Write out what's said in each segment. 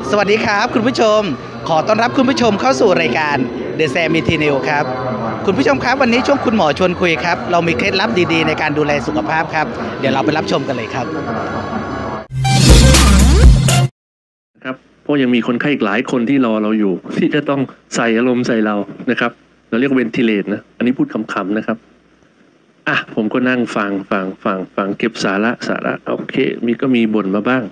สวัสดีครับคุณผู้ชมขอต้อนรับคุณผู้ชมเข้าสู่รายการ The Sam Meeting ครับคุณผู้ชมครับวันนี้ช่วงคุณหมอชวนคุยครับเรามีเคล็ดลับดีๆในการดูแลสุขภาพครับเดี๋ยวเราไปรับชมกันเลยครับเพราะยังมีคนไข้อีกหลายคนที่รอเราอยู่ที่จะต้องใส่อารมณ์ใส่เรานะครับเราเรียกเวนทิเลตนะอันนี้พูดคำๆนะครับผมก็นั่งฟังเก็บสาระโอเคก็มีบ่นมาบ้าง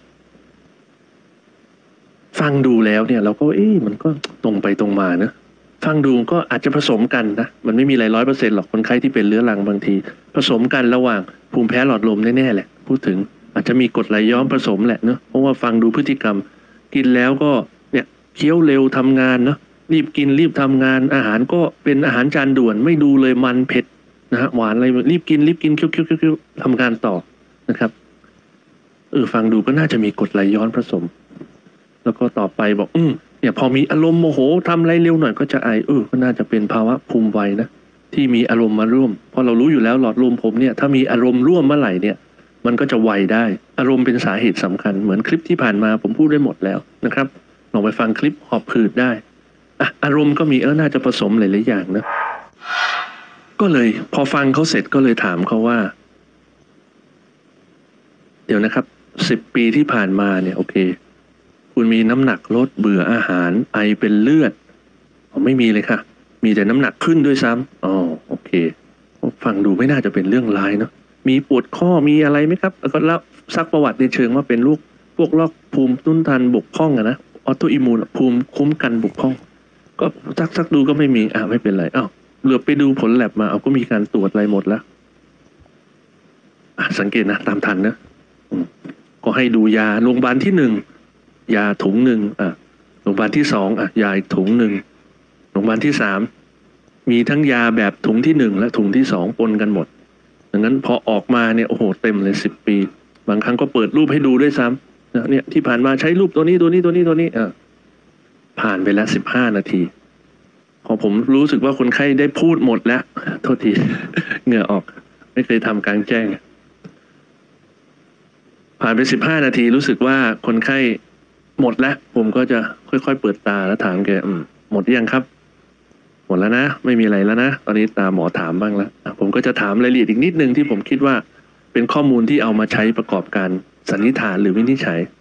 ฟังดูแล้วเนี่ยเราก็มันก็ตรงไปตรงมานะฟังดูก็อาจจะผสมกันนะมันไม่มีอะไร100%หรอกคนไข้ที่เป็นเรื้อรังบางทีผสมกันระหว่างภูมิแพ้หลอดลมแน่ๆแหละพูดถึงอาจจะมีกรดไหลย้อนผสมแหละเนาะเพราะว่าฟังดูพฤติกรรมกินแล้วก็เนี่ยเคี้ยวเร็วทำงานเนาะรีบกินรีบทำงานอาหารก็เป็นอาหารจานด่วนไม่ดูเลยมันเผ็ดนะฮะหวานอะไรรีบกินเคี้ยวทำงานต่อนะครับฟังดูก็น่าจะมีกรดไหลย้อนผสมแล้วก็ต่อไปบอกเนี่ยพอมีอารมณ์โมโหทำอะไรเร็วหน่อยก็จะไอก็น่าจะเป็นภาวะภูมิไวนะที่มีอารมณ์มาร่วมเพราะเรารู้อยู่แล้วหลอดลมผมเนี่ยถ้ามีอารมณ์ร่วมเมื่อไหร่เนี่ยมันก็จะไวได้อารมณ์เป็นสาเหตุสำคัญเหมือนคลิปที่ผ่านมาผมพูดได้หมดแล้วนะครับลองไปฟังคลิปหอบผืดได้อารมณ์ก็มีน่าจะผสมหลายๆอย่างนะก็เลยพอฟังเขาเสร็จก็เลยถามเขาว่าเดี๋ยวนะครับ10 ปีที่ผ่านมาเนี่ยโอเคคุณมีน้ำหนักลดเบื่ออาหารไอเป็นเลือดไม่มีเลยค่ะมีแต่น้ำหนักขึ้นด้วยซ้ำโอเคฟังดูไม่น่าจะเป็นเรื่องร้ายเนาะมีปวดข้อมีอะไรไหมครับแล้วก็เล่าซักประวัติในเชิงว่าเป็นลูกพวกโรคภูมิต้านทานบกพร่องนะออโตอิมมูนภูมิคุ้มกันบกพร่องก็ซักดูก็ไม่มีไม่เป็นไรเหลือไปดูผลแลบมาก็มีการตรวจอะไรหมดแล้วสังเกตนะตามทันนะก็ให้ดูยาโรงพยาบาลที่1ยาถุงหนึ่งโรงพยาบาลที่2ยาอีกถุงหนึ่งโรงพยาบาลที่3มีทั้งยาแบบถุงที่1และถุงที่2ปนกันหมดดังนั้นพอออกมาเนี่ยโอ้โหเต็มเลย10 ปีบางครั้งก็เปิดรูปให้ดูด้วยซ้ำเนี่ยที่ผ่านมาใช้รูปตัวนี้ผ่านไปแล้ว15 นาทีพอผมรู้สึกว่าคนไข้ได้พูดหมดแล้วโทษที เหงื่อออกไม่เคยทำกลางแจ้งผ่านไป15 นาทีรู้สึกว่าคนไข้หมดแล้วผมก็จะค่อยๆเปิดตาแล้วถามแกหมดยังครับหมดแล้วนะไม่มีอะไรแล้วนะตอนนี้ตาหมอถามบ้างแล้วผมก็จะถามรายละเอียดอีกนิดนึงที่ผมคิดว่าเป็นข้อมูลที่เอามาใช้ประกอบการสันนิษฐานหรือวินิจฉัย